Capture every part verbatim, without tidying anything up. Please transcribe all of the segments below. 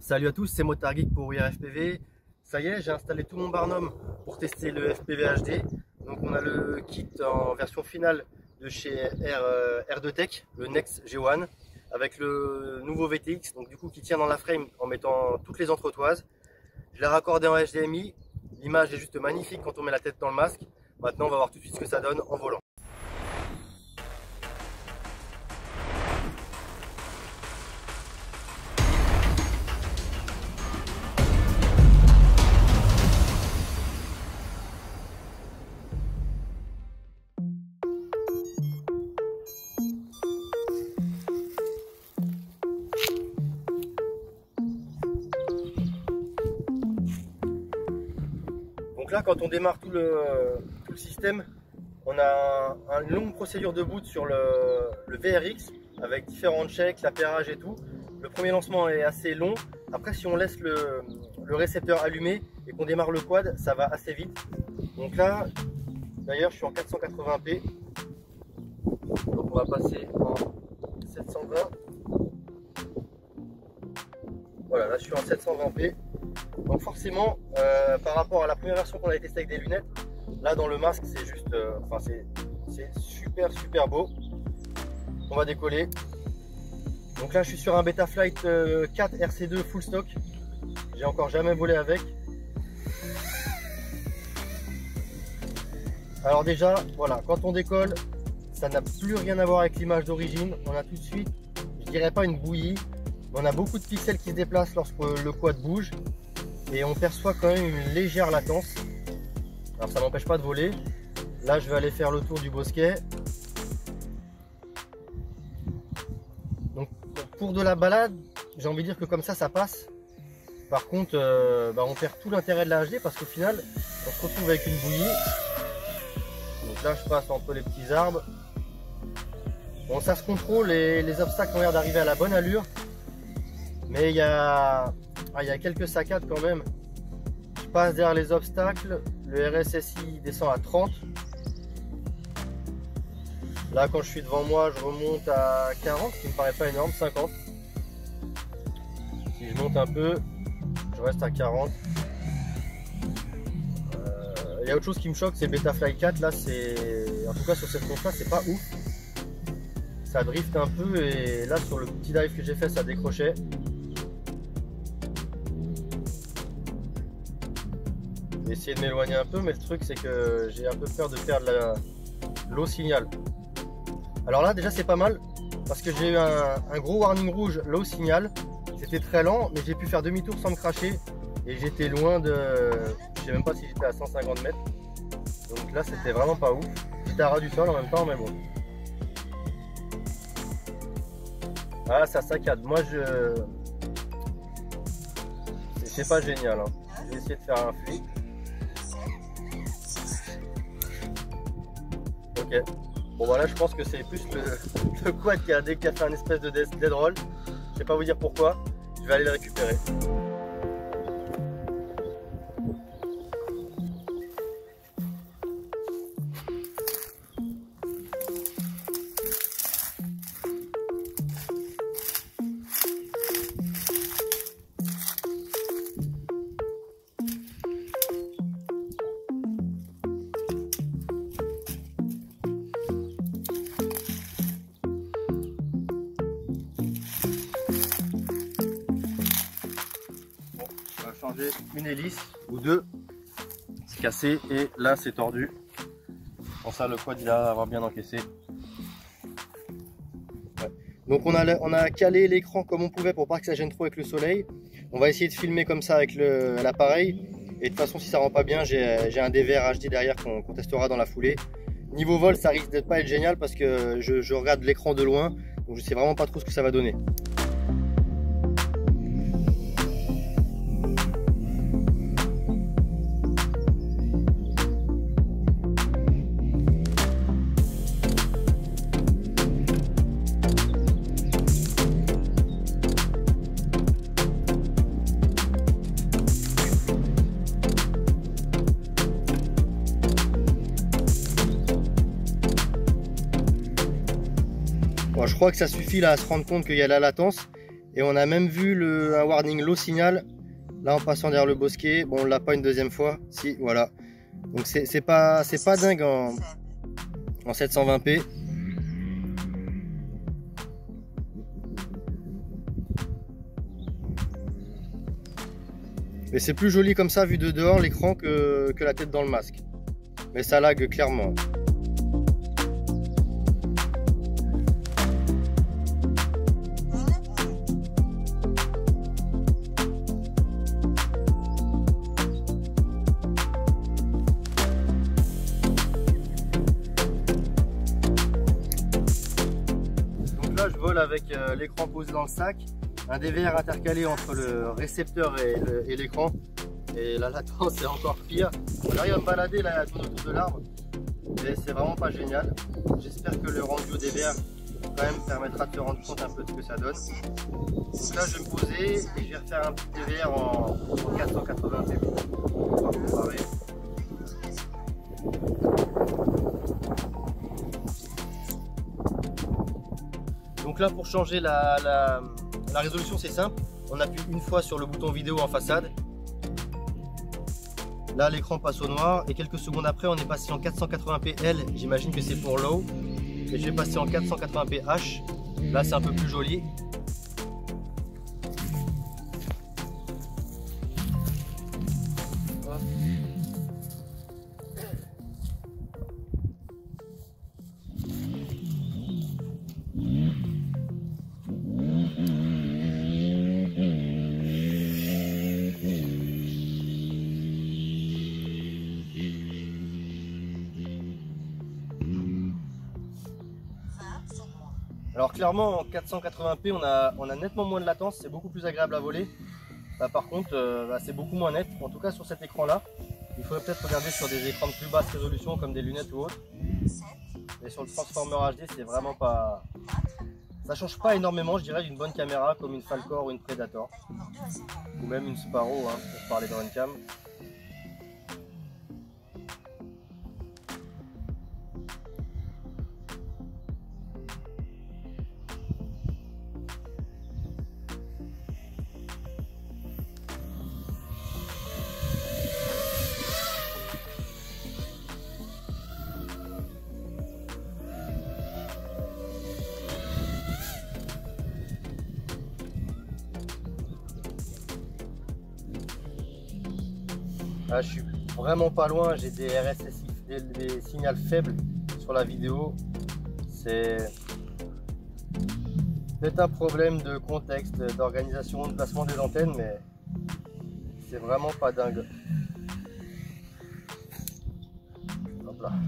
Salut à tous, c'est Motard Geek pour I R F P V. Ça y est, j'ai installé tout mon Barnum pour tester le F P V H D. Donc on a le kit en version finale de chez R, euh, R deux Tech, le Next G un, avec le nouveau V T X, donc du coup qui tient dans la frame en mettant toutes les entretoises. Je l'ai raccordé en H D M I. L'image est juste magnifique quand on met la tête dans le masque. Maintenant on va voir tout de suite ce que ça donne en volant. Donc là, quand on démarre tout le, tout le système, on a un, une longue procédure de boot sur le, le V R X avec différents checks, l'appairage et tout. Le premier lancement est assez long. Après, si on laisse le, le récepteur allumé et qu'on démarre le quad, ça va assez vite. Donc là, d'ailleurs, je suis en quatre cent quatre-vingts p. Donc on va passer en sept cent vingt. Voilà, là je suis en sept cent vingt p. Donc forcément, euh, par rapport à la première version qu'on avait testée avec des lunettes, là dans le masque c'est juste, euh, enfin c'est super super beau. On va décoller. Donc là je suis sur un Betaflight euh, quatre R C deux full stock. J'ai encore jamais volé avec. Alors déjà, voilà, quand on décolle, ça n'a plus rien à voir avec l'image d'origine. On a tout de suite, je dirais pas une bouillie, mais on a beaucoup de pixels qui se déplacent lorsque le quad bouge. Et on perçoit quand même une légère latence. Alors ça n'empêche pas de voler. Là je vais aller faire le tour du bosquet. Donc pour de la balade, j'ai envie de dire que comme ça ça passe. Par contre euh, bah, on perd tout l'intérêt de la H D parce qu'au final on se retrouve avec une bouillie. Donc là je passe entre les petits arbres. Bon, ça se contrôle et les obstacles ont l'air d'arriver à la bonne allure. Mais il y a... Ah, il y a quelques saccades quand même. Je passe derrière les obstacles, le R S S I descend à trente. Là quand je suis devant moi je remonte à quarante, ce qui me paraît pas énorme, cinquante. Si je monte un peu, je reste à quarante. Euh, il y a autre chose qui me choque, c'est Betaflight quatre, là c'est... En tout cas sur cette conf là c'est pas ouf. Ça drift un peu et là sur le petit dive que j'ai fait ça décrochait. Je vais essayer de m'éloigner un peu, mais le truc c'est que j'ai un peu peur de perdre l'eau signal. Alors là déjà c'est pas mal parce que j'ai eu un, un gros warning rouge low signal. C'était très lent mais j'ai pu faire demi-tour sans me cracher et j'étais loin de... Je sais même pas si j'étais à cent cinquante mètres. Donc là c'était vraiment pas ouf. J'étais à ras du sol en même temps mais bon. Ah ça saccade. Moi je... C'est pas génial. Hein. Je vais essayer de faire un flip. Ok, bon voilà, je pense que c'est plus le, le quad qui a, qui a fait un espèce de dead roll. Je sais pas vous dire pourquoi, je vais aller le récupérer. Changer une hélice ou deux, c'est cassé et là c'est tordu. Bon ça le quad il a avoir bien encaissé. Ouais. Donc on a, on a calé l'écran comme on pouvait pour pas que ça gêne trop avec le soleil. On va essayer de filmer comme ça avec l'appareil et de toute façon si ça rend pas bien j'ai un D V R H D derrière qu'on qu'on testera dans la foulée. Niveau vol ça risque d'être pas être génial parce que je, je regarde l'écran de loin donc je sais vraiment pas trop ce que ça va donner. Bon, je crois que ça suffit là à se rendre compte qu'il y a la latence Et on a même vu le, un warning low signal, là en passant derrière le bosquet. Bon, on l'a pas une deuxième fois, si, voilà. Donc c'est pas, c'est pas dingue en, en sept cent vingt p. Mais c'est plus joli comme ça vu de dehors l'écran que, que la tête dans le masque. Mais ça lag clairement. Donc là je vole avec euh, l'écran posé dans le sac. Un D V R intercalé entre le récepteur et l'écran, et la latence est encore pire. J'arrive à me balader là tout autour de l'arbre, mais c'est vraiment pas génial. J'espère que le rendu au D V R quand même permettra de se rendre compte un peu de ce que ça donne. Donc là je vais me poser et je vais refaire un petit D V R en, en quatre cent quatre-vingts p. On va comparer. Donc là pour changer la, la La résolution c'est simple, on appuie une fois sur le bouton vidéo en façade. Là l'écran passe au noir et quelques secondes après on est passé en quatre cent quatre-vingts p L, j'imagine que c'est pour low. Et je vais passer en quatre cent quatre-vingts p H, là c'est un peu plus joli. Alors clairement en quatre cent quatre-vingts p on a, on a nettement moins de latence, c'est beaucoup plus agréable à voler. Bah, par contre euh, bah, c'est beaucoup moins net, en tout cas sur cet écran là. Il faudrait peut-être regarder sur des écrans de plus basse résolution comme des lunettes ou autre. Et sur le Transformer H D c'est vraiment pas... Ça change pas énormément je dirais d'une bonne caméra comme une Falcor ou une Predator. Ou même une Sparrow hein, pour parler dans une cam. Là, je suis vraiment pas loin, j'ai des R S S I, des, des signaux faibles sur la vidéo. C'est peut-être un problème de contexte, d'organisation, de placement des antennes, mais c'est vraiment pas dingue. Hop là.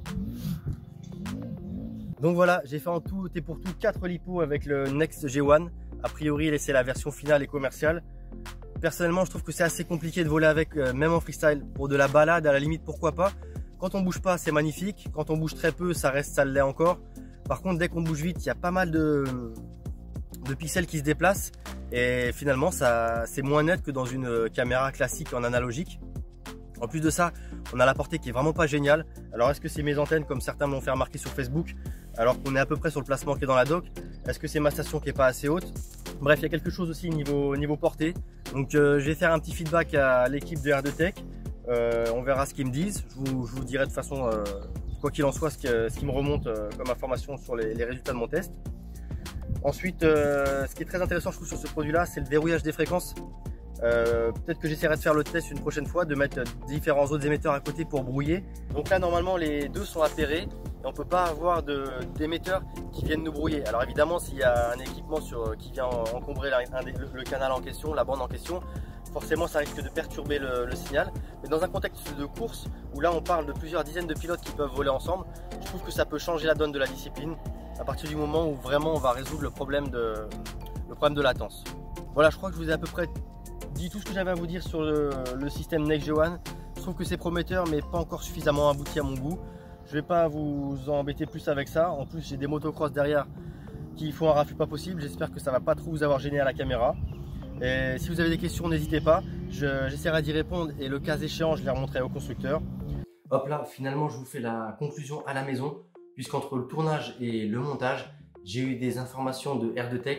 Donc voilà, j'ai fait en tout et pour tout quatre lipos avec le Next G un. A priori, c'est la version finale et commerciale. Personnellement, je trouve que c'est assez compliqué de voler avec, euh, même en freestyle. Pour de la balade, à la limite, pourquoi pas. Quand on bouge pas, c'est magnifique. Quand on bouge très peu, ça reste, ça l'est encore. Par contre, dès qu'on bouge vite, il y a pas mal de, de pixels qui se déplacent. Et finalement, ça, c'est moins net que dans une caméra classique en analogique. En plus de ça, on a la portée qui est vraiment pas géniale. Alors, est-ce que c'est mes antennes, comme certains m'ont fait remarquer sur Facebook, alors qu'on est à peu près sur le placement qui est dans la dock? Est-ce que c'est ma station qui est pas assez haute? Bref, il y a quelque chose aussi niveau, niveau portée. Donc euh, je vais faire un petit feedback à l'équipe de R deux Tech. Euh, on verra ce qu'ils me disent. Je vous, je vous dirai de toute façon, euh, quoi qu'il en soit, ce qui, ce qui me remonte euh, comme information sur les, les résultats de mon test. Ensuite, euh, ce qui est très intéressant je trouve sur ce produit-là, c'est le verrouillage des fréquences. Euh, Peut-être que j'essaierai de faire le test une prochaine fois, de mettre différents autres émetteurs à côté pour brouiller. Donc là, normalement, les deux sont appairés. Et on ne peut pas avoir d'émetteurs qui viennent nous brouiller. Alors évidemment, s'il y a un équipement sur, qui vient encombrer la, un, le, le canal en question, la bande en question, forcément ça risque de perturber le, le signal. Mais dans un contexte de course, où là on parle de plusieurs dizaines de pilotes qui peuvent voler ensemble, je trouve que ça peut changer la donne de la discipline, à partir du moment où vraiment on va résoudre le problème de, le problème de latence. Voilà, je crois que je vous ai à peu près dit tout ce que j'avais à vous dire sur le, le système Next G un. Je trouve que c'est prometteur, mais pas encore suffisamment abouti à mon goût. Je vais pas vous embêter plus avec ça. En plus, j'ai des motocross derrière qui font un raffut pas possible. J'espère que ça va pas trop vous avoir gêné à la caméra. Et si vous avez des questions, n'hésitez pas. J'essaierai d'y répondre et le cas échéant, je les remonterai au constructeur. Hop là, finalement, je vous fais la conclusion à la maison. Puisqu'entre le tournage et le montage, j'ai eu des informations de R deux Tech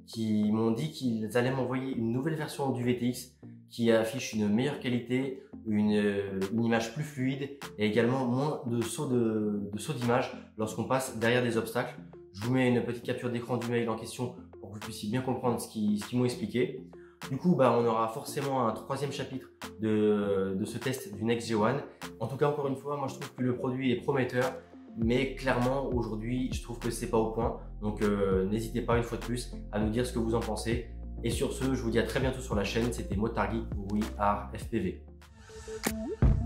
qui m'ont dit qu'ils allaient m'envoyer une nouvelle version du V T X qui affiche une meilleure qualité, une, une image plus fluide et également moins de sauts de, de saut d'image lorsqu'on passe derrière des obstacles. Je vous mets une petite capture d'écran du mail en question pour que vous puissiez bien comprendre ce qu'ils ce qu'ils m'ont expliqué. Du coup, bah, on aura forcément un troisième chapitre de, de ce test du Next G un. En tout cas, encore une fois, moi je trouve que le produit est prometteur, mais clairement aujourd'hui, je trouve que c'est pas au point. Donc euh, n'hésitez pas une fois de plus à nous dire ce que vous en pensez. Et sur ce, je vous dis à très bientôt sur la chaîne. C'était Motargeek pour Oui Art F P V.